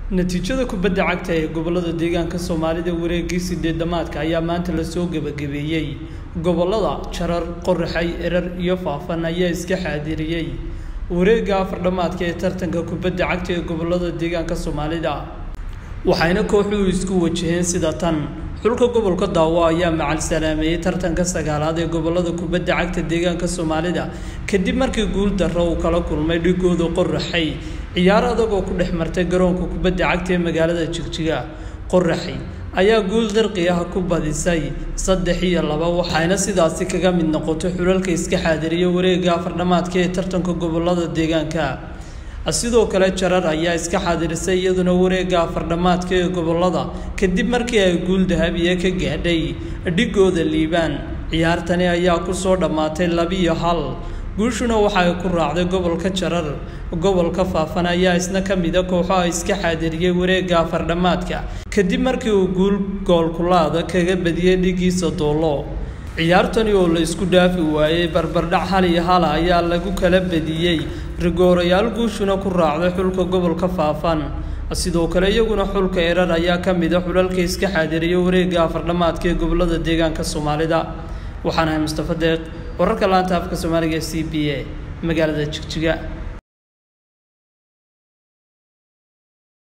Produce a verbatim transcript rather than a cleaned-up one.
natiijada kubadda cagta ee gobolada deegaanka Soomaalida wareegii sideedamaadka ayaa maanta la soo gabagabeeyay gobolada Jarar, Qorraxay, Erar iyo Faafan ayaa iska xaadiriyay wareegga afardhamaadka ee tartanka kubadda cagta ee gobolada deegaanka Soomaalida waxayna kooxuhu isku wajaheen sida tan xulka gobolka Daawo ayaa macal salaameeyay tartanka sagaalaad ee gobolada kubadda cagta deegaanka Soomaalida kadib markii guul darro uu kala kulmay dhigooda Qorraxay ciyaar adag oo ku dhex martay garoonka kubadda cagta ee magaalada Jigjiga. Qorraxay ayaa guul darqi ah ku badisay saddex iyo laba waxayna sidaasi kaga mid noqotay xulalka iska xaadiriyay wareegga afardhamaadka ee tartanka gobolada deegaanka. sidoo kale Jarar ayaa iska xaadirisay iyaduna wareegga afardhamaadka ee gobolada kadib markii ay guul dahabiye ka gaadhay dhigooda Liibaan. ciyaartani ayaa ku soo dhamaatay laba iyo hal guushuna waxa ay ku raacday gobolka Jarar. gobolka Faafan ayaa isna ka mid ah kooxaha iska xaadiriyay wareegga afardhamaadka kadib markii uu guul gool kulaada kaga badiyay dhigiisa Doolo. ciyaartani oo la isku dhaafi waayay barbardhac hal iyo hal ayaa lagu kala badiyay rigoorayaal guushuna ku raacday xulka gobolka Faafan. sidoo kale iyaguna xulka Erar ayaa ka mid ah xulalka iska xaadiriyay wareegga afardhamaadka ee gobolada deegaanka Soomaalida. waxaan ahay Mustafa Deeq, wararka laanta afka Soomaaliga C B A magaalada Jigjiga.